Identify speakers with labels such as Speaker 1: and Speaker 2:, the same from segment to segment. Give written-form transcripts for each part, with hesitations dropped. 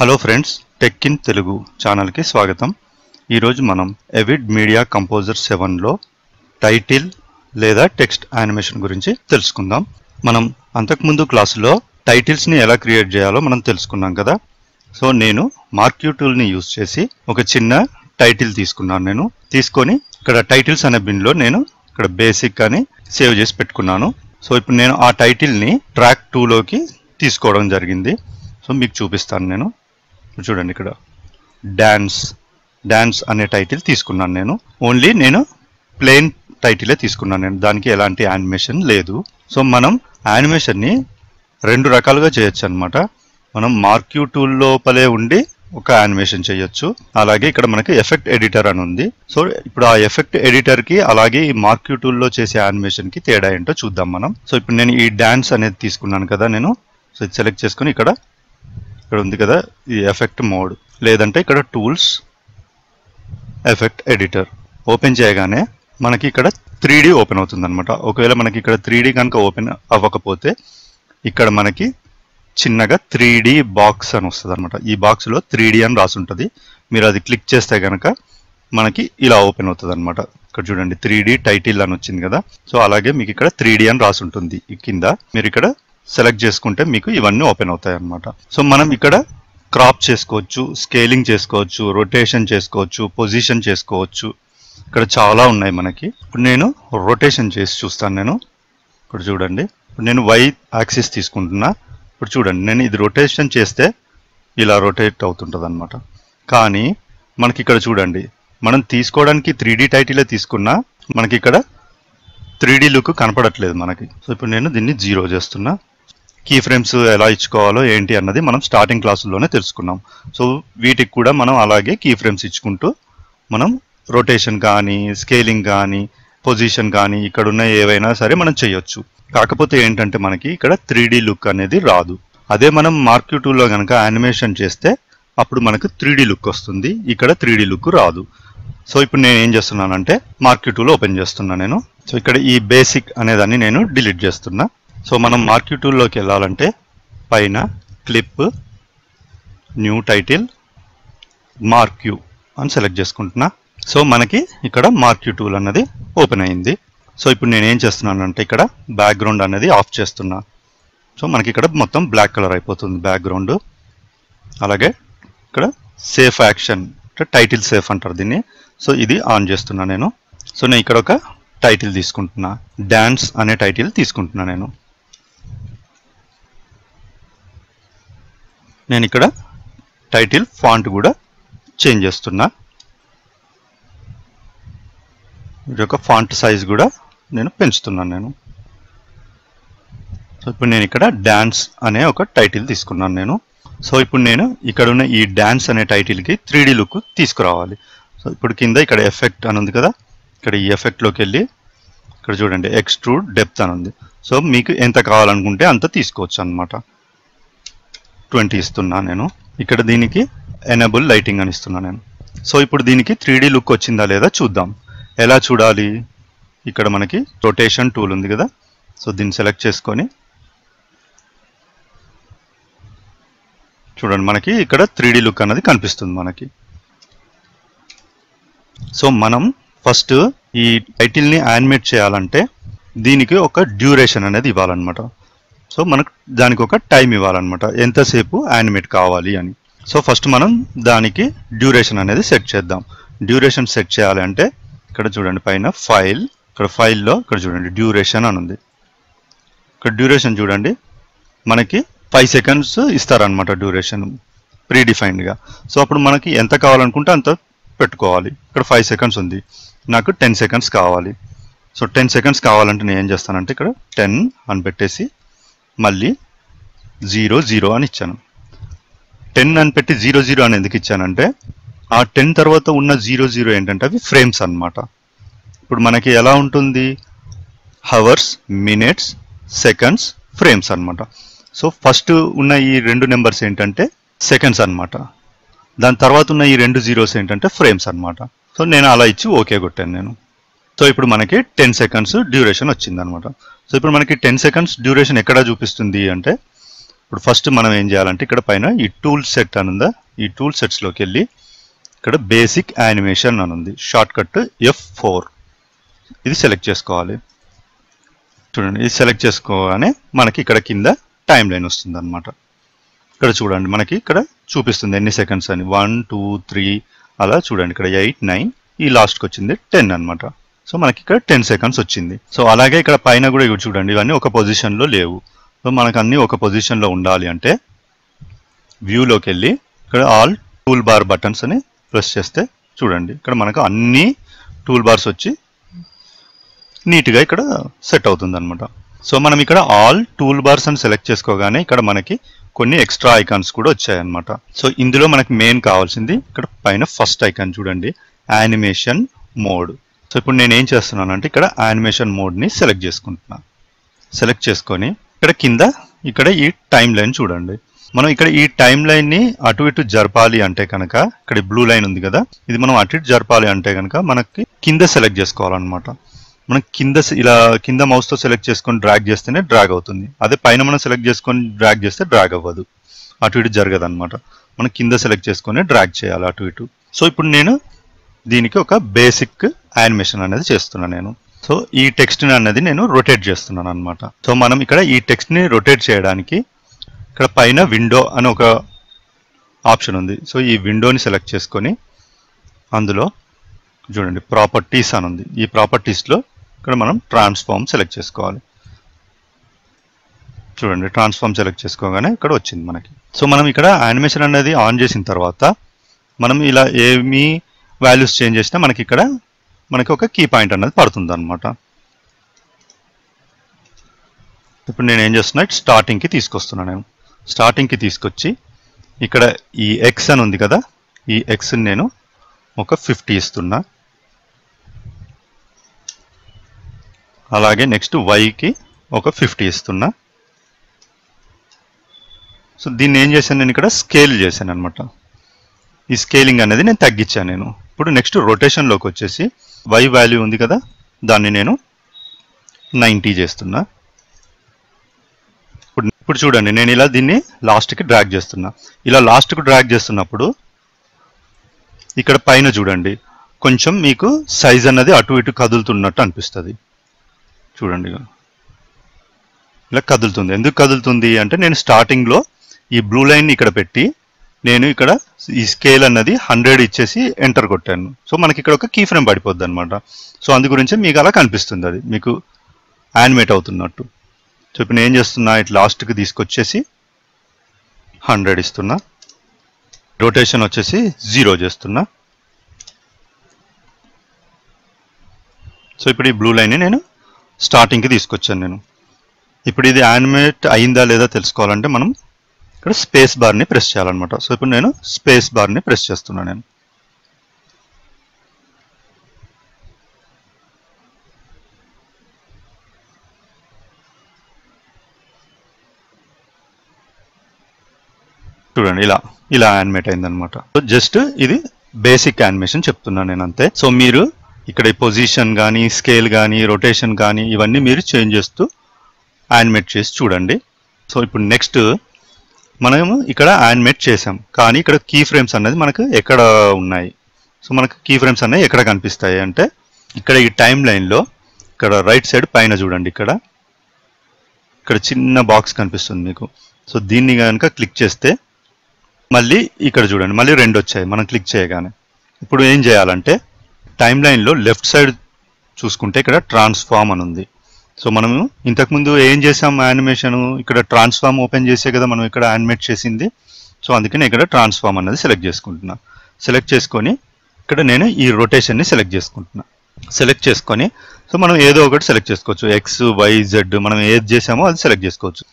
Speaker 1: Hello friends, tech in Telugu ఛానల్కి స్వాగతం. ఈరోజు మనం ఎవిడ్ మీడియా కంపోజర్ 7లో టైటిల్ లేదా టెక్స్ట్ యానిమేషన్ గురించి తెలుసుకుందాం. మనం అంతకుముందు క్లాసులో టైటిల్స్ని ఎలా క్రియేట్ చేయాలో మనం తెలుసుకున్నాం కదా. సో నేను మార్క్యూ టూల్ని యూజ్ చేసి ఒక చిన్న టైటిల్ తీసుకున్నాను. తీసుకొని ఇక్కడ టైటిల్స్ అనే బిన్లో నేను ఇక్కడ బేసిక్ అని సేవ్ చేసి పెట్టుకున్నాను. సో ఇప్పుడు నేను ఆ టైటిల్ని ట్రాక్ 2లోకి తీసుకోవడం జరిగింది. సో మీకు చూపిస్తాను. నేను చూడండి, ఇక్కడ డాన్స్ అనే టైటిల్ తీసుకున్నాను. నేను ప్లెయిన్ టైటిలే తీసుకున్నాను. దానికి ఎలాంటి యానిమేషన్ లేదు. సో మనం యానిమేషన్ని రెండు రకాలుగా చేయొచ్చు అనమాట. మనం మార్క్యూ టూల్ లోపలే ఉండి ఒక యానిమేషన్ చేయొచ్చు. అలాగే ఇక్కడ మనకి ఎఫెక్ట్ ఎడిటర్ అని ఉంది. సో ఇప్పుడు ఆ ఎఫెక్ట్ ఎడిటర్కి అలాగే ఈ మార్క్యూ టూల్లో చేసే యానిమేషన్కి తేడా ఏంటో చూద్దాం మనం. సో ఇప్పుడు నేను ఈ డాన్స్ అనేది తీసుకున్నాను కదా. సో ఇది సెలెక్ట్ చేసుకుని ఇక్కడ ఉంది కదా ఈ ఎఫెక్ట్ మోడ్, లేదంటే ఇక్కడ టూల్స్ ఎఫెక్ట్ ఎడిటర్ ఓపెన్ చేయగానే మనకి ఇక్కడ 3D ఓపెన్ అవుతుంది అనమాట. ఒకవేళ మనకి ఇక్కడ 3D కనుక ఓపెన్ అవ్వకపోతే ఇక్కడ మనకి చిన్నగా 3D బాక్స్ అని వస్తుంది అనమాట. ఈ బాక్స్లో 3D అని రాసి ఉంటుంది. మీరు అది క్లిక్ చేస్తే కనుక మనకి ఇలా ఓపెన్ అవుతుంది అనమాట. ఇక్కడ చూడండి 3D టైటిల్ అని వచ్చింది కదా. సో అలాగే మీకు ఇక్కడ 3D అని రాసి ఉంటుంది. కింద మీరు ఇక్కడ సెలెక్ట్ చేసుకుంటే మీకు ఇవన్నీ ఓపెన్ అవుతాయి అన్నమాట. సో మనం ఇక్కడ క్రాప్ చేసుకోవచ్చు, స్కేలింగ్ చేసుకోవచ్చు, రొటేషన్ చేసుకోవచ్చు, పొజిషన్ చేసుకోవచ్చు. ఇక్కడ చాలా ఉన్నాయి మనకి. ఇప్పుడు నేను రొటేషన్ చేసి చూస్తాను. ఇక్కడ చూడండి, ఇప్పుడు నేను Y యాక్సిస్ తీసుకుంటున్నా. ఇప్పుడు చూడండి, నేను ఇది రొటేషన్ చేస్తే ఇలా రొటేట్ అవుతుంటుంది అనమాట. కానీ మనకి ఇక్కడ చూడండి, మనం తీసుకోవడానికి 3D టైటిలే తీసుకున్నా మనకి ఇక్కడ 3D లుక్ కనపడట్లేదు మనకి. సో ఇప్పుడు నేను దీన్ని 0 చేస్తున్నా. కీ ఫ్రేమ్స్ ఎలా ఇచ్చుకోవాలో ఏంటి అన్నది మనం స్టార్టింగ్ క్లాసుల్లోనే తెలుసుకున్నాం. సో వీటికి కూడా మనం అలాగే కీ ఫ్రేమ్స్ ఇచ్చుకుంటూ మనం రొటేషన్ కానీ, స్కేలింగ్ కానీ, పొజిషన్ కానీ ఇక్కడ ఉన్న ఏవైనా సరే మనం చేయొచ్చు. కాకపోతే ఏంటంటే మనకి ఇక్కడ 3D లుక్ అనేది రాదు. అదే మనం మార్క్యూ టూల్లో కనుక యానిమేషన్ చేస్తే అప్పుడు మనకు 3D లుక్ వస్తుంది. ఇక్కడ 3D లుక్ రాదు. సో ఇప్పుడు నేను ఏం చేస్తున్నానంటే మార్క్యూ టూల్ ఓపెన్ చేస్తున్నా. సో ఇక్కడ ఈ బేసిక్ అనేదాన్ని నేను డిలీట్ చేస్తున్నా. సో మనం మార్క్యూ టూల్లోకి వెళ్ళాలంటే పైన క్లిప్, న్యూ టైటిల్, మార్క్యూ అని సెలెక్ట్ చేసుకుంటున్నా. సో మనకి ఇక్కడ మార్క్యూ టూల్ అన్నది ఓపెన్ అయింది. సో ఇప్పుడు నేను ఏం చేస్తున్నానంటే ఇక్కడ బ్యాక్గ్రౌండ్ అనేది ఆఫ్ చేస్తున్నా. సో మనకి ఇక్కడ మొత్తం బ్లాక్ కలర్ అయిపోతుంది బ్యాక్గ్రౌండ్. అలాగే ఇక్కడ సేఫ్ యాక్షన్, టైటిల్ సేఫ్ అంటారు దీన్ని. సో ఇది ఆన్ చేస్తున్నా నేను. సో నేను ఇక్కడ ఒక టైటిల్ తీసుకుంటున్నా, డాన్స్ అనే టైటిల్ తీసుకుంటున్నా. నేను ఇక్కడ టైటిల్ ఫాంట్ కూడా చేంజ్ చేస్తున్నా. ఇది ఒక ఫాంట్ సైజ్ కూడా నేను పెంచుతున్నాను. సో ఇప్పుడు నేను ఇక్కడ డాన్స్ అనే ఒక టైటిల్ తీసుకున్నాను. సో ఇప్పుడు నేను ఇక్కడ ఉన్న ఈ డాన్స్ అనే టైటిల్కి 3D లుక్ తీసుకురావాలి. సో ఇప్పుడు కింద ఇక్కడ ఎఫెక్ట్ అని ఉంది కదా. ఇక్కడ ఈ ఎఫెక్ట్లోకి వెళ్ళి ఇక్కడ చూడండి ఎక్స్ట్రూడ్ డెప్త్ అని ఉంది. సో మీకు ఎంత కావాలనుకుంటే అంత తీసుకోవచ్చు అనమాట. 20 ఇస్తున్నా నేను. ఇక్కడ దీనికి ఎనేబుల్ లైటింగ్ అని ఇస్తున్నా నేను. సో ఇప్పుడు దీనికి 3D లుక్ వచ్చిందా లేదా చూద్దాం. ఎలా చూడాలి? ఇక్కడ మనకి రొటేషన్ టూల్ ఉంది కదా. సో దీన్ని సెలెక్ట్ చేసుకొని చూడండి, మనకి ఇక్కడ 3D లుక్ అన్నది కనిపిస్తుంది మనకి. సో మనం ఫస్ట్ ఈ టైటిల్ని యానిమేట్ చేయాలంటే దీనికి ఒక డ్యూరేషన్ అనేది ఇవ్వాలన్నమాట. సో మనకు దానికి ఒక టైం ఇవ్వాలన్నమాట, ఎంతసేపు యానిమేట్ కావాలి అని. సో ఫస్ట్ మనం దానికి డ్యూరేషన్ అనేది సెట్ చేద్దాం. డ్యూరేషన్ సెట్ చేయాలి అంటే ఇక్కడ చూడండి పైన ఫైల్, ఇక్కడ ఫైల్లో ఇక్కడ చూడండి డ్యూరేషన్ అని ఉంది. ఇక్కడ డ్యూరేషన్ చూడండి మనకి 5 సెకండ్స్ ఇస్తారనమాట డ్యూరేషన్ ప్రీడిఫైన్డ్గా. సో అప్పుడు మనకి ఎంత కావాలనుకుంటే అంత పెట్టుకోవాలి. ఇక్కడ 5 సెకండ్స్ ఉంది, నాకు 10 సెకండ్స్ కావాలి. సో 10 సెకండ్స్ కావాలంటే నేను ఏం చేస్తానంటే ఇక్కడ 10 అని పెట్టేసి మళ్ళీ 00 అని ఇచ్చాను. 10 అని పెట్టి 00 అని ఎందుకు ఇచ్చానంటే ఆ 10 తర్వాత ఉన్న 00 ఏంటంటే అవి ఫ్రేమ్స్ అన్నమాట. ఇప్పుడు మనకి ఎలా ఉంటుంది, హవర్స్, మినిట్స్, సెకండ్స్, ఫ్రేమ్స్ అన్నమాట. సో ఫస్ట్ ఉన్న ఈ 2 నెంబర్స్ ఏంటంటే సెకండ్స్ అన్నమాట. దాని తర్వాత ఉన్న ఈ 2 జీరోస్ ఏంటంటే ఫ్రేమ్స్ అన్నమాట. సో నేను అలా ఇచ్చి ఓకే కొట్టాను నేను. సో ఇప్పుడు మనకి 10 సెకండ్స్ డ్యూరేషన్ వచ్చిందనమాట. సో ఇప్పుడు మనకి 10 సెకండ్స్ డ్యూరేషన్ ఎక్కడ చూపిస్తుంది అంటే ఇప్పుడు ఫస్ట్ మనం ఏం చేయాలంటే ఇక్కడ పైన ఈ టూల్ సెట్ అని ఉందా, ఈ టూల్ సెట్స్లోకి వెళ్ళి ఇక్కడ బేసిక్ యానిమేషన్ అని ఉంది, షార్ట్ కట్ F4 ఇది సెలెక్ట్ చేసుకోవాలి. చూడండి, ఇది సెలెక్ట్ చేసుకోగానే మనకి ఇక్కడ కింద టైం లైన్ వస్తుంది అనమాట. ఇక్కడ చూడండి మనకి ఇక్కడ చూపిస్తుంది ఎన్ని సెకండ్స్ అని, 1 2 3 అలా చూడండి, ఇక్కడ 8 9 ఈ లాస్ట్కి వచ్చింది 10 అనమాట. సో మనకి ఇక్కడ 10 సెకండ్స్ వచ్చింది. సో అలాగే ఇక్కడ పైన కూడా ఇవి చూడండి, ఇవన్నీ ఒక పొజిషన్లో లేవు. సో మనకు అన్నీ ఒక పొజిషన్లో ఉండాలి అంటే వ్యూలోకి వెళ్ళి ఇక్కడ ఆల్ టూల్ బార్ బటన్స్ అని ప్రెస్ చేస్తే చూడండి ఇక్కడ మనకు అన్ని టూల్ బార్స్ వచ్చి నీట్గా ఇక్కడ సెట్ అవుతుంది అనమాట. సో మనం ఇక్కడ ఆల్ టూల్ బార్స్ అని సెలెక్ట్ చేసుకోగానే ఇక్కడ మనకి కొన్ని ఎక్స్ట్రా ఐకాన్స్ కూడా వచ్చాయన్నమాట. సో ఇందులో మనకి మెయిన్ కావాల్సింది ఇక్కడ పైన ఫస్ట్ ఐకాన్ చూడండి, యానిమేషన్ మోడ్. సో ఇప్పుడు నేను ఏం చేస్తున్నానంటే ఇక్కడ యానిమేషన్ మోడ్ని సెలెక్ట్ చేసుకుంటున్నాను. సెలెక్ట్ చేసుకొని ఇక్కడ కింద ఇక్కడ ఈ టైం లైన్ చూడండి, మనం ఇక్కడ ఈ టైం లైన్ని అటు ఇటు జరపాలి అంటే కనుక ఇక్కడ బ్లూ లైన్ ఉంది కదా, ఇది మనం అటు ఇటు జరపాలి అంటే కనుక మనకి కింద సెలెక్ట్ చేసుకోవాలన్నమాట. మనం కింద ఇలా కింద మౌస్తో సెలెక్ట్ చేసుకొని డ్రాగ్ చేస్తేనే డ్రాగ్ అవుతుంది, అదే పైన మనం సెలెక్ట్ చేసుకొని డ్రాగ్ చేస్తే డ్రాగ్ అవ్వదు, అటు ఇటు జరగదు అనమాట. మనం కింద సెలెక్ట్ చేసుకొని డ్రాగ్ చేయాలి అటు ఇటు. సో ఇప్పుడు నేను దీనికి ఒక బేసిక్ యానిమేషన్ అనేది చేస్తున్నాను నేను. సో ఈ టెక్స్ట్ని అనేది నేను రొటేట్ చేస్తున్నాను అనమాట. సో మనం ఇక్కడ ఈ టెక్స్ట్ని రొటేట్ చేయడానికి ఇక్కడ పైన విండో అని ఒక ఆప్షన్ ఉంది. సో ఈ విండోని సెలెక్ట్ చేసుకొని అందులో చూడండి ప్రాపర్టీస్ అని ఉంది, ఈ ప్రాపర్టీస్లో ఇక్కడ మనం ట్రాన్స్ఫార్మ్ సెలెక్ట్ చేసుకోవాలి. చూడండి ట్రాన్స్ఫార్మ్ సెలెక్ట్ చేసుకోగానే ఇక్కడ వచ్చింది మనకి. సో మనం ఇక్కడ యానిమేషన్ అనేది ఆన్ చేసిన తర్వాత మనం ఇలా ఏమి వాల్యూస్ చేంజ్ చేసినా మనకి ఇక్కడ మనకి ఒక కీ పాయింట్ అనేది పడుతుంది అనమాట. ఇప్పుడు నేను ఏం చేస్తున్నా, స్టార్టింగ్కి తీసుకొస్తున్నా. నేను స్టార్టింగ్కి తీసుకొచ్చి ఇక్కడ ఈ ఎక్స్ అని ఉంది కదా, ఈ ఎక్స్ని నేను ఒక 50 ఇస్తున్నా. అలాగే నెక్స్ట్ వైకి ఒక 50 ఇస్తున్నా. సో దీన్ని ఏం చేశాను, నేను ఇక్కడ స్కేల్ చేశాను అనమాట. ఈ స్కేలింగ్ అనేది నేను తగ్గించాను నేను. ఇప్పుడు నెక్స్ట్ రొటేషన్లోకి వచ్చేసి వై వాల్యూ ఉంది కదా, దాన్ని నేను 90 చేస్తున్నా. ఇప్పుడు చూడండి నేను ఇలా దీన్ని లాస్ట్కి డ్రాగ్ చేస్తున్నా. ఇలా లాస్ట్కి డ్రాగ్ చేస్తున్నప్పుడు ఇక్కడ పైన చూడండి కొంచెం మీకు సైజ్ అన్నది అటు ఇటు కదులుతున్నట్టు అనిపిస్తుంది. చూడండి ఇలా కదులుతుంది. ఎందుకు కదులుతుంది అంటే నేను స్టార్టింగ్లో ఈ బ్లూ లైన్ని ఇక్కడ పెట్టి నేను ఇక్కడ ఈ స్కేల్ అన్నది 100 ఇచ్చేసి ఎంటర్ కొట్టాను. సో మనకి ఇక్కడ ఒక కీ ఫ్రేమ్ పడిపోద్ది అనమాట. సో అందు గురించి మీకు అలా కనిపిస్తుంది, అది మీకు యానిమేట్ అవుతున్నట్టు. సో ఇప్పుడు నేను ఏం చేస్తున్నా, ఇట్లా లాస్ట్కి తీసుకొచ్చేసి 100 ఇస్తున్నా, రొటేషన్ వచ్చేసి 0 చేస్తున్నా. సో ఇప్పుడు ఈ బ్లూ లైన్ని నేను స్టార్టింగ్కి తీసుకొచ్చాను నేను. ఇప్పుడు ఇది యానిమేట్ అయిందా లేదా తెలుసుకోవాలంటే మనం ఇక్కడ స్పేస్ బార్ని ప్రెస్ చేయాలన్నమాట. సో ఇప్పుడు నేను స్పేస్ బార్ని ప్రెస్ చేస్తున్నాను నేను. చూడండి ఇలా ఇలా యానిమేట్ అయిందనమాట. సో జస్ట్ ఇది బేసిక్ యానిమేషన్ చెప్తున్నాను నేను అంతే. సో మీరు ఇక్కడ ఈ పొజిషన్ కానీ స్కేల్ కానీ రొటేషన్ కానీ ఇవన్నీ మీరు చేంజ్ చేస్తూ యానిమేట్ చేసి చూడండి. సో ఇప్పుడు నెక్స్ట్ మనము ఇక్కడ యానిమేట్ చేసాం, కానీ ఇక్కడ కీ ఫ్రేమ్స్ అనేది మనకు ఎక్కడ ఉన్నాయి. సో మనకు కీ ఫ్రేమ్స్ అనేవి ఎక్కడ కనిపిస్తాయి అంటే ఇక్కడ ఈ టైం లైన్లో ఇక్కడ రైట్ సైడ్ పైన చూడండి, ఇక్కడ చిన్న బాక్స్ కనిపిస్తుంది మీకు. సో దీన్ని కనుక క్లిక్ చేస్తే మళ్ళీ ఇక్కడ చూడండి మళ్ళీ 2 వచ్చాయి మనం క్లిక్ చేయగానే. ఇప్పుడు ఏం చేయాలంటే టైం లైన్లో లెఫ్ట్ సైడ్ చూసుకుంటే ఇక్కడ ట్రాన్స్ఫార్మ్ అని ఉంది. సో మనము ఇంతకుముందు ఏం చేసాం, యానిమేషన్ ఇక్కడ ట్రాన్స్ఫార్మ్ ఓపెన్ చేసే కదా మనం ఇక్కడ యానిమేట్ చేసింది. సో అందుకని ఇక్కడ ట్రాన్స్ఫార్మ్ అనేది సెలెక్ట్ చేసుకుంటున్నా. సెలెక్ట్ చేసుకొని ఇక్కడ నేను ఈ రొటేషన్ని సెలెక్ట్ చేసుకుంటున్నా. సెలెక్ట్ చేసుకొని సో మనం ఏదో ఒకటి సెలెక్ట్ చేసుకోవచ్చు, ఎక్స్ వై జెడ్ మనం ఏది చేసామో అది సెలెక్ట్ చేసుకోవచ్చు.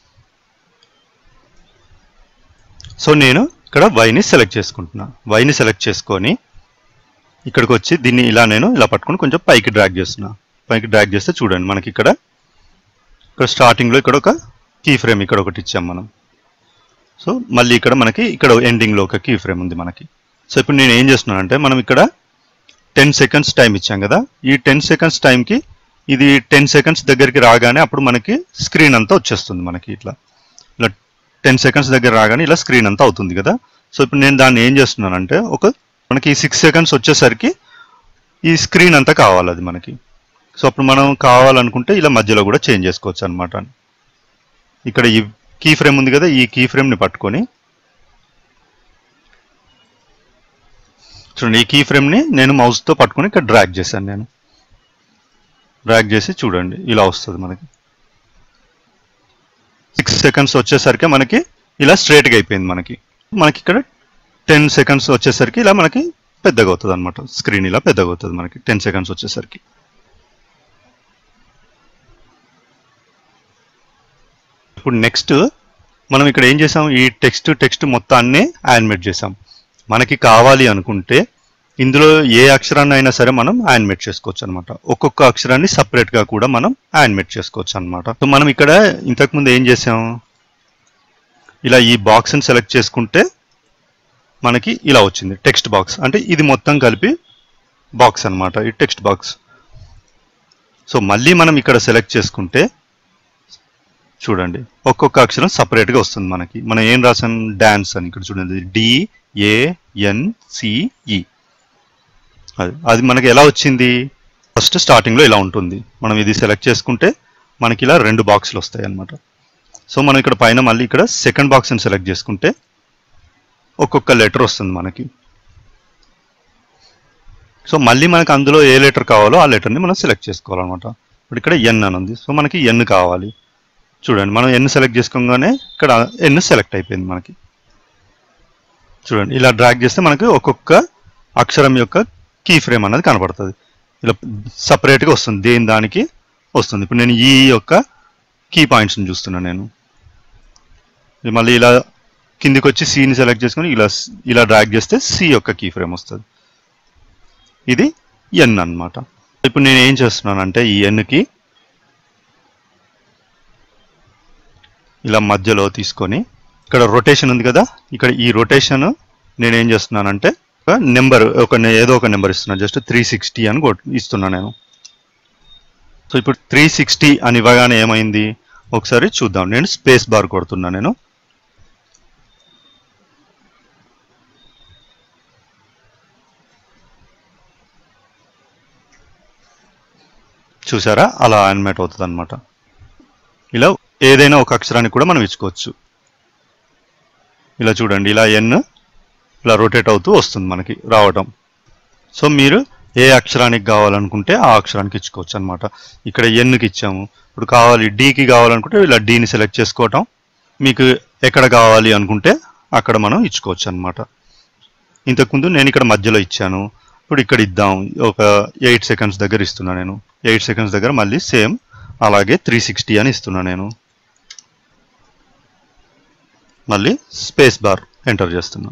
Speaker 1: సో నేను ఇక్కడ వైని సెలెక్ట్ చేసుకుంటున్నా. వైని సెలెక్ట్ చేసుకొని ఇక్కడికి వచ్చి దీన్ని నేను ఇలా పట్టుకొని కొంచెం పైకి డ్రాగ్ చేస్తున్నా. పైకి డ్రాగ్ చేస్తే చూడండి మనకి ఇక్కడ స్టార్టింగ్లో ఇక్కడ ఒక కీ ఫ్రేమ్ ఇక్కడ ఒకటి ఇచ్చాం మనం. సో మళ్ళీ ఇక్కడ మనకి ఇక్కడ ఎండింగ్లో ఒక కీ ఫ్రేమ్ ఉంది మనకి. సో ఇప్పుడు నేను ఏం చేస్తున్నానంటే మనం ఇక్కడ 10 సెకండ్స్ టైం ఇచ్చాం కదా, ఈ 10 సెకండ్స్ టైంకి ఇది 10 సెకండ్స్ దగ్గరికి రాగానే అప్పుడు మనకి స్క్రీన్ అంతా వచ్చేస్తుంది మనకి ఇట్లా 10 సెకండ్స్ దగ్గర రాగానే ఇలా స్క్రీన్ అంతా అవుతుంది కదా. సో ఇప్పుడు నేను దాన్ని ఏం చేస్తున్నానంటే మనకి 6 సెకండ్స్ వచ్చేసరికి ఈ స్క్రీన్ అంతా కావాలి అది మనకి. సో అప్పుడు మనం కావాలనుకుంటే ఇలా మధ్యలో కూడా చేంజ్ చేసుకోవచ్చు అనమాట. ఇక్కడ ఈ కీ ఫ్రేమ్ ఉంది కదా, ఈ కీ ఫ్రేమ్ని పట్టుకొని చూడండి, ఈ కీ ఫ్రేమ్ని నేను మౌస్తో పట్టుకొని ఇక్కడ డ్రాగ్ చేశాను. నేను డ్రాగ్ చేసి చూడండి ఇలా వస్తుంది మనకి. 6 సెకండ్స్ వచ్చేసరికి మనకి ఇలా స్ట్రైట్గా అయిపోయింది మనకి. ఇక్కడ 10 సెకండ్స్ వచ్చేసరికి ఇలా మనకి పెద్దగా అవుతుంది అనమాట. స్క్రీన్ ఇలా పెద్దగా అవుతుంది మనకి 10 సెకండ్స్ వచ్చేసరికి. ఇప్పుడు నెక్స్ట్ మనం ఇక్కడ ఏం చేసాం, ఈ టెక్స్ట్ మొత్తాన్ని యానిమేట్ చేసాం. మనకి కావాలి అనుకుంటే ఇందులో ఏ అక్షరాన్ని అయినా సరే మనం యానిమేట్ చేసుకోవచ్చు అనమాట. ఒక్కొక్క అక్షరాన్ని సపరేట్గా కూడా మనం యానిమేట్ చేసుకోవచ్చు అనమాట. సో మనం ఇక్కడ ఇంతకుముందు ఏం చేసాం, ఇలా ఈ బాక్స్ని సెలెక్ట్ చేసుకుంటే మనకి ఇలా వచ్చింది టెక్స్ట్ బాక్స్. అంటే ఇది మొత్తం కలిపి బాక్స్ అనమాట, ఈ టెక్స్ట్ బాక్స్. సో మళ్ళీ మనం ఇక్కడ సెలెక్ట్ చేసుకుంటే చూడండి ఒక్కొక్క అక్షరం సపరేట్గా వస్తుంది మనకి. మనం ఏం రాసాం, డాన్స్ అని. ఇక్కడ చూడండి DANCE. అది మనకి ఎలా వచ్చింది, ఫస్ట్ స్టార్టింగ్లో ఇలా ఉంటుంది. మనం ఇది సెలెక్ట్ చేసుకుంటే మనకి ఇలా 2 బాక్సులు వస్తాయి అన్నమాట. సో మనం ఇక్కడ పైన మళ్ళీ ఇక్కడ సెకండ్ బాక్స్ని సెలెక్ట్ చేసుకుంటే ఒక్కొక్క లెటర్ వస్తుంది మనకి. సో మళ్ళీ మనకి అందులో ఏ లెటర్ కావాలో ఆ లెటర్ని మనం సెలెక్ట్ చేసుకోవాలన్నమాట. ఇప్పుడు ఇక్కడ N అని ఉంది. సో మనకి N కావాలి. చూడండి మనం N సెలెక్ట్ చేసుకోగానే ఇక్కడ N సెలెక్ట్ అయిపోయింది మనకి. చూడండి ఇలా డ్రాగ్ చేస్తే మనకి ఒక్కొక్క అక్షరం యొక్క కీ ఫ్రేమ్ అనేది కనపడుతుంది. ఇలా సపరేట్గా వస్తుంది, దేని దానికి వస్తుంది. ఇప్పుడు నేను ఈ యొక్క కీ పాయింట్స్ని చూస్తున్నాను. నేను మళ్ళీ ఇలా కిందికి వచ్చి సిని సెలెక్ట్ చేసుకొని ఇలా డ్రాగ్ చేస్తే సి యొక్క కీ ఫ్రేమ్ వస్తుంది. ఇది N అన్నమాట. ఇప్పుడు నేను ఏం చేస్తున్నానంటే ఈ Nకి ఇలా మధ్యలో తీసుకొని ఇక్కడ రొటేషన్ ఉంది కదా, ఇక్కడ ఈ రొటేషన్ నేను ఏం చేస్తున్నానంటే నెంబర్ ఏదో ఒక నెంబర్ ఇస్తున్నాను. జస్ట్ 360 అని ఇస్తున్నాను నేను. సో ఇప్పుడు 360 అని ఇవ్వగానే ఏమైంది ఒకసారి చూద్దాం. నేను స్పేస్ బార్ కొడుతున్నా. నేను చూసారా, అలా యానిమేట్ అవుతుంది అనమాట. ఇలా ఏదైనా ఒక అక్షరానికి కూడా మనం ఇచ్చుకోవచ్చు. ఇలా చూడండి, ఇలా N ఇలా రొటేట్ అవుతూ వస్తుంది మనకి రావటం. సో మీరు ఏ అక్షరానికి కావాలనుకుంటే ఆ అక్షరానికి ఇచ్చుకోవచ్చు అనమాట. ఇక్కడ Nకి ఇచ్చాము. ఇప్పుడు కావాలి Dకి కావాలనుకుంటే ఇలా Dని సెలెక్ట్ చేసుకోవటం. మీకు ఎక్కడ కావాలి అనుకుంటే అక్కడ మనం ఇచ్చుకోవచ్చు అనమాట. ఇంతకుముందు నేను ఇక్కడ మధ్యలో ఇచ్చాను. ఇప్పుడు ఇక్కడ ఇద్దాం. ఒక 8 సెకండ్స్ దగ్గర ఇస్తున్నా నేను. 8 సెకండ్స్ దగ్గర మళ్ళీ సేమ్ అలాగే 360 అని ఇస్తున్నా నేను. మళ్ళీ స్పేస్ బార్ ఎంటర్ చేస్తున్నాను.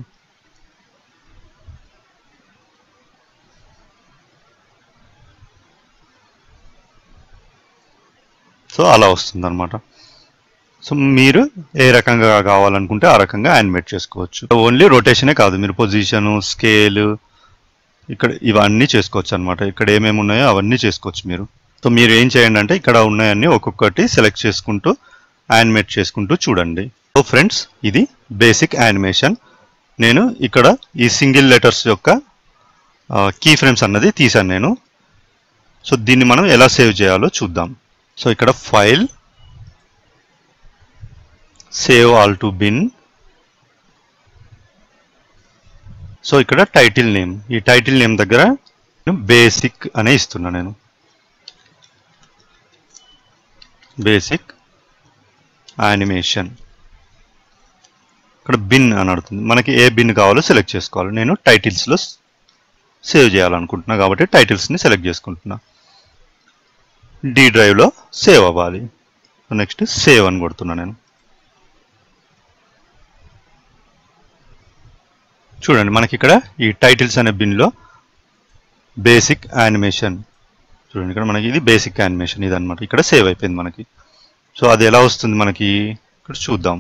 Speaker 1: సో అలా వస్తుంది అనమాట. సో మీరు ఏ రకంగా కావాలనుకుంటే ఆ రకంగా యానిమేట్ చేసుకోవచ్చు. ఓన్లీ రొటేషనే కాదు, మీరు పొజిషను, స్కేల్ ఇక్కడ ఇవన్నీ చేసుకోవచ్చు అనమాట. ఇక్కడ ఏమేమి ఉన్నాయో అవన్నీ చేసుకోవచ్చు మీరు. సో మీరు ఏం చేయండి అంటే ఇక్కడ ఉన్నాయన్నీ ఒక్కొక్కటి సెలెక్ట్ చేసుకుంటూ యానిమేట్ చేసుకుంటూ చూడండి. సో ఫ్రెండ్స్, ఇది బేసిక్ యానిమేషన్. నేను ఇక్కడ ఈ సింగిల్ లెటర్స్ యొక్క కీ ఫ్రేమ్స్ అన్నది తీసాను నేను. సో దీన్ని మనం ఎలా సేవ్ చేయాలో చూద్దాం. సో ఇక్కడ file, save all to bin. So ఇక్కడ టైటిల్ నేమ్, ఈ టైటిల్ నేమ్ దగ్గర బేసిక్ అనే ఇస్తున్నా నేను. Basic animation. ఇక్కడ బిన్ అని అడుగుతుంది. మనకి ఏ బిన్ కావాలో సెలెక్ట్ చేసుకోవాలి. నేను టైటిల్స్లో సేవ్ చేయాలనుకుంటున్నా కాబట్టి టైటిల్స్ని సెలెక్ట్ చేసుకుంటున్నా. డి డ్రైవ్లో సేవ్ అవ్వాలి. నెక్స్ట్ సేవ్ అని కొడుతున్నా నేను. చూడండి మనకి ఇక్కడ ఈ టైటిల్స్ అనే బిన్లో బేసిక్ యానిమేషన్. చూడండి ఇక్కడ మనకి ఇది బేసిక్ యానిమేషన్ ఇది అనమాట. ఇక్కడ సేవ్ అయిపోయింది మనకి. సో అది ఎలా వస్తుంది మనకి ఇక్కడ చూద్దాం.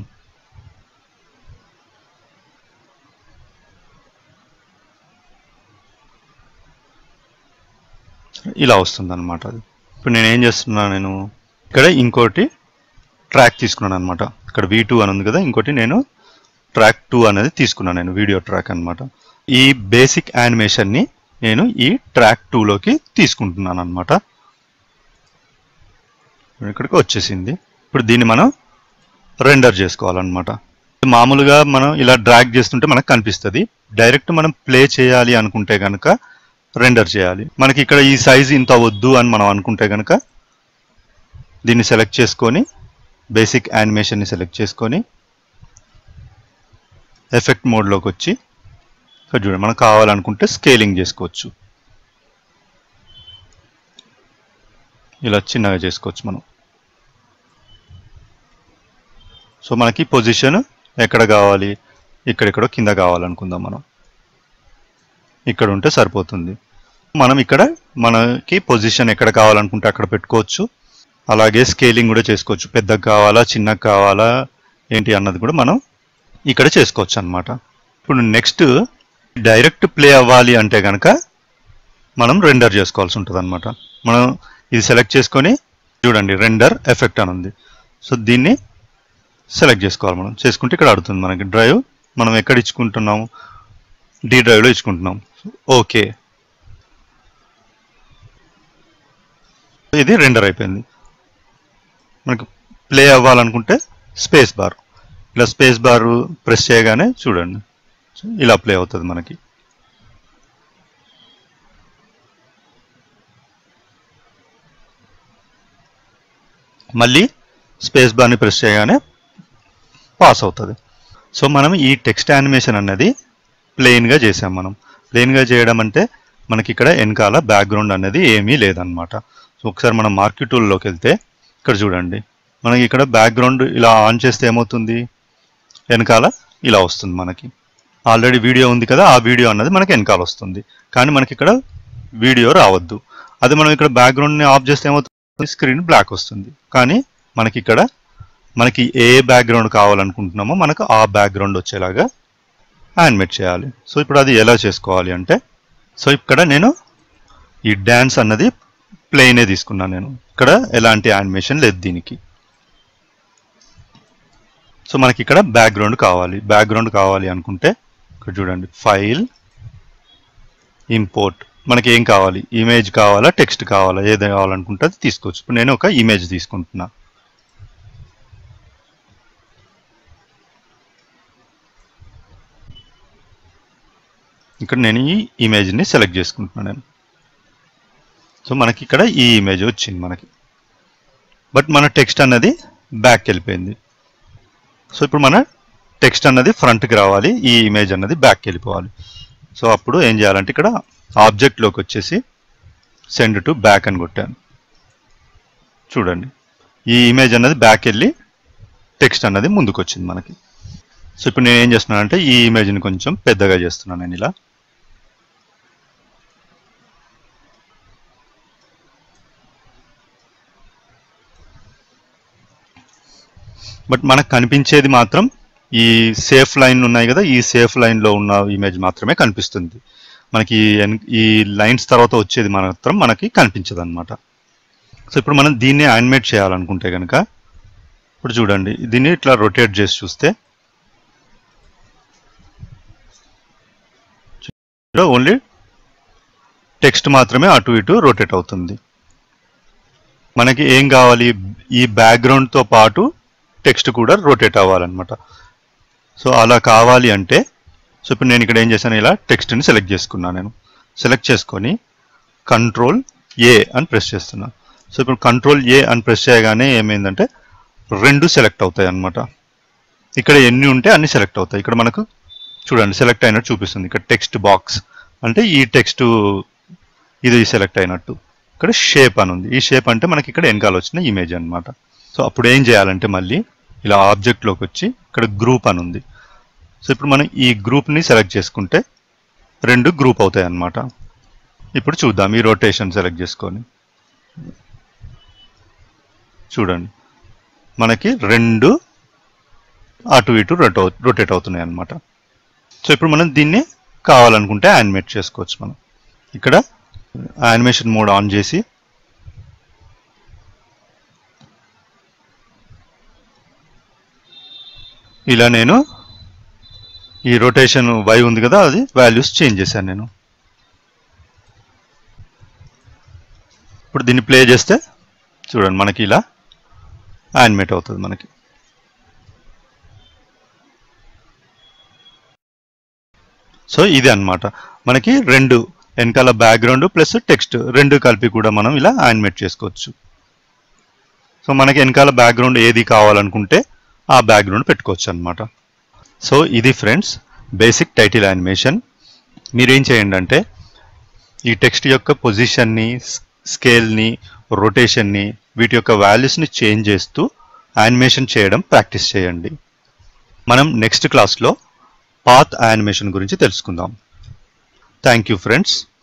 Speaker 1: ఇలా వస్తుంది అనమాట అది. ఇప్పుడు నేను ఏం చేస్తున్నా, నేను ఇక్కడ ఇంకోటి ట్రాక్ తీసుకున్నాను అనమాట. ఇక్కడ V2 అని ఉంది కదా, ఇంకోటి నేను ట్రాక్ 2 అనేది తీసుకున్నాను, నేను వీడియో ట్రాక్ అనమాట. ఈ బేసిక్ యానిమేషన్ని నేను ఈ ట్రాక్ 2లోకి తీసుకుంటున్నాను అనమాట. ఇక్కడికి వచ్చేసింది. ఇప్పుడు దీన్ని మనం రెండర్ చేసుకోవాలన్నమాట. మామూలుగా మనం ఇలా డ్రాగ్ చేస్తుంటే మనకు కనిపిస్తుంది. డైరెక్ట్ మనం ప్లే చేయాలి అనుకుంటే కనుక రెండర్ చేయాలి. మనకి ఇక్కడ ఈ సైజ్ ఇంత వద్దు అని మనం అనుకుంటే కనుక దీన్ని సెలెక్ట్ చేసుకొని బేసిక్ యానిమేషన్ని సెలెక్ట్ చేసుకొని ఎఫెక్ట్ మోడ్లోకి వచ్చి ఇక్కడ చూడండి, మనకు కావాలనుకుంటే స్కేలింగ్ చేసుకోవచ్చు. ఇలా చిన్నగా చేసుకోవచ్చు మనం. సో మనకి పొజిషన్ ఎక్కడ కావాలి, ఇక్కడెక్కడో కింద కావాలనుకుందాం. మనం ఇక్కడ ఉంటే సరిపోతుంది. మనం ఇక్కడ మనకి పొజిషన్ ఎక్కడ కావాలనుకుంటే అక్కడ పెట్టుకోవచ్చు. అలాగే స్కేలింగ్ కూడా చేసుకోవచ్చు. పెద్దగా కావాలా, చిన్నగా కావాలా ఏంటి అన్నది కూడా మనం ఇక్కడ చేసుకోవచ్చు అన్నమాట. ఇప్పుడు నెక్స్ట్ డైరెక్ట్ ప్లే అవ్వాలి అంటే కనుక మనం రెండర్ చేసుకోవాల్సి ఉంటుంది అన్నమాట. మనం ఇది సెలెక్ట్ చేసుకొని చూడండి, రెండర్ ఎఫెక్ట్ అని ఉంది. సో దీన్ని సెలెక్ట్ చేసుకోవాలి. మనం చేసుకుంటే ఇక్కడ అడుగుతుంది మనకి డ్రైవ్. మనం ఎక్కడ ఇచ్చుకుంటున్నాము, డి డ్రైవ్లో ఇచ్చుకుంటున్నాం. ఓకే, ఇది రెండర్ అయిపోయింది. మనకి ప్లే అవ్వాలనుకుంటే స్పేస్ బార్, ఇలా స్పేస్ బార్ ప్రెస్ చేయగానే చూడండి ఇలా ప్లే అవుతుంది మనకి. మళ్ళీ స్పేస్ బార్ని ప్రెస్ చేయగానే పాస్ అవుతుంది. సో మనం ఈ టెక్స్ట్ యానిమేషన్ అన్నది ప్లెయిన్గా చేసాం. మనం ప్లెయిన్గా చేయడం అంటే మనకి ఇక్కడ వెనకాల బ్యాక్గ్రౌండ్ అనేది ఏమీ లేదనమాట. సో ఒకసారి మనం మార్క్యూ టూల్లోకి వెళ్తే ఇక్కడ చూడండి, మనకి ఇక్కడ బ్యాక్గ్రౌండ్ ఇలా ఆన్ చేస్తే ఏమవుతుంది, వెనకాల ఇలా వస్తుంది. మనకి ఆల్రెడీ వీడియో ఉంది కదా, ఆ వీడియో అన్నది మనకి వెనకాల వస్తుంది. కానీ మనకి ఇక్కడ వీడియో రావద్దు. అది మనం ఇక్కడ బ్యాక్గ్రౌండ్ని ఆఫ్ చేస్తే ఏమవుతుంది, స్క్రీన్ బ్లాక్ వస్తుంది. కానీ మనకి ఇక్కడ మనకి ఏ బ్యాక్గ్రౌండ్ కావాలనుకుంటున్నామో మనకు ఆ బ్యాక్గ్రౌండ్ వచ్చేలాగా యానిమేట్ చేయాలి. సో ఇప్పుడు అది ఎలా చేసుకోవాలి అంటే, సో ఇక్కడ నేను ఈ డ్యాన్స్ అన్నది ప్లెయినే తీసుకున్నాను. నేను ఇక్కడ ఎలాంటి యానిమేషన్ లేదు దీనికి. సో మనకి ఇక్కడ బ్యాక్గ్రౌండ్ కావాలి. బ్యాక్గ్రౌండ్ కావాలి అనుకుంటే ఇక్కడ చూడండి, ఫైల్, ఇంపోర్ట్. మనకి ఏం కావాలి, ఇమేజ్ కావాలా, టెక్స్ట్ కావాలా, ఏది కావాలనుకుంటే అది తీసుకోవచ్చు. ఇప్పుడు నేను ఒక ఇమేజ్ తీసుకుంటున్నా. ఇక్కడ నేను ఈ ఇమేజ్ని సెలెక్ట్ చేసుకుంటున్నాను నేను. సో మనకి ఇక్కడ ఈ ఇమేజ్ వచ్చింది మనకి. బట్ మన టెక్స్ట్ అన్నది బ్యాక్కి వెళ్ళిపోయింది. సో ఇప్పుడు మన టెక్స్ట్ అన్నది ఫ్రంట్కి రావాలి, ఈ ఇమేజ్ అన్నది బ్యాక్కి వెళ్ళిపోవాలి. సో అప్పుడు ఏం చేయాలంటే ఇక్కడ ఆబ్జెక్ట్లోకి వచ్చేసి సెండ్ టు బ్యాక్ అని కొట్టాను. చూడండి, ఈ ఇమేజ్ అన్నది బ్యాక్ వెళ్ళి టెక్స్ట్ అన్నది ముందుకు వచ్చింది మనకి. సో ఇప్పుడు నేను ఏం చేస్తున్నానంటే ఈ ఇమేజ్ని కొంచెం పెద్దగా చేస్తున్నాను నేను ఇలా. బట్ మనకు కనిపించేది మాత్రం ఈ సేఫ్ లైన్ ఉన్నాయి కదా, ఈ సేఫ్ లైన్లో ఉన్న ఇమేజ్ మాత్రమే కనిపిస్తుంది మనకి. ఈ లైన్స్ తర్వాత వచ్చేది మాత్రం మనకి కనిపించదు అనమాట. సో ఇప్పుడు మనం దీన్ని యానిమేట్ చేయాలనుకుంటే కనుక ఇప్పుడు చూడండి, దీన్ని ఇట్లా రొటేట్ చేసి చూస్తే ఓన్లీ టెక్స్ట్ మాత్రమే అటు ఇటు రొటేట్ అవుతుంది. మనకి ఏం కావాలి, ఈ బ్యాక్గ్రౌండ్తో పాటు టెక్స్ట్ కూడా రొటేట్ అవ్వాలన్నమాట. సో అలా కావాలి అంటే, సో ఇప్పుడు నేను ఇక్కడ ఏం చేశాను, ఇలా టెక్స్ట్ని సెలెక్ట్ చేసుకున్నాను. నేను సెలెక్ట్ చేసుకొని కంట్రోల్ ఏ అని ప్రెస్ చేస్తున్నాను. సో ఇప్పుడు కంట్రోల్ ఏ అని ప్రెస్ చేయగానే ఏమైందంటే రెండు సెలెక్ట్ అవుతాయి అన్నమాట. ఇక్కడ ఎన్ని ఉంటే అన్ని సెలెక్ట్ అవుతాయి. ఇక్కడ మనకు చూడండి సెలెక్ట్ అయినట్టు చూపిస్తుంది. ఇక్కడ టెక్స్ట్ బాక్స్ అంటే ఈ టెక్స్ట్ ఇది సెలెక్ట్ అయినట్టు. ఇక్కడ షేప్ అని ఉంది, ఈ షేప్ అంటే మనకి ఇక్కడ వెనకాల వచ్చిన ఇమేజ్ అనమాట. సో అప్పుడు ఏం చేయాలంటే మళ్ళీ ఇలా ఆబ్జెక్ట్లోకి వచ్చి ఇక్కడ గ్రూప్ అని ఉంది. సో ఇప్పుడు మనం ఈ గ్రూప్ని సెలెక్ట్ చేసుకుంటే రెండు గ్రూప్ అవుతాయి అన్నమాట. ఇప్పుడు చూద్దాం, ఈ రొటేషన్ సెలెక్ట్ చేసుకొని చూడండి, మనకి రెండు అటు ఇటు రొటేట్ అవుతున్నాయి అన్నమాట. సో ఇప్పుడు మనం దీన్ని కావాలనుకుంటే యానిమేట్ చేసుకోవచ్చు. మనం ఇక్కడ యానిమేషన్ మోడ్ ఆన్ చేసి ఇలా నేను ఈ రొటేషన్ y ఉంది కదా, అది వాల్యూస్ చేంజ్ చేశాను నేను. ఇప్పుడు దీన్ని ప్లే చేస్తే చూడండి మనకి ఇలా యానిమేట్ అవుతుంది మనకి. సో ఇది అన్నమాట మనకి రెండు వెనకాల బ్యాక్గ్రౌండ్ ప్లస్ టెక్స్ట్ రెండు కలిపి కూడా మనం ఇలా యానిమేట్ చేసుకోవచ్చు. సో మనకి వెనకాల బ్యాక్గ్రౌండ్ ఏది కావాలనుకుంటే ఆ బ్యాక్గ్రౌండ్ పెట్టుకోవచ్చు అన్నమాట. సో ఇది ఫ్రెండ్స్ బేసిక్ టైటిల్ యానిమేషన్. మీరేం చేయండి అంటే ఈ టెక్స్ట్ యొక్క పొజిషన్ని, స్కేల్ని, రొటేషన్ని, వీటి యొక్క వాల్యూస్ని చేంజ్ చేస్తూ యానిమేషన్ చేయడం ప్రాక్టీస్ చేయండి. మనం నెక్స్ట్ క్లాస్లో పాత్ యానిమేషన్ గురించి తెలుసుకుందాం. Thank you friends.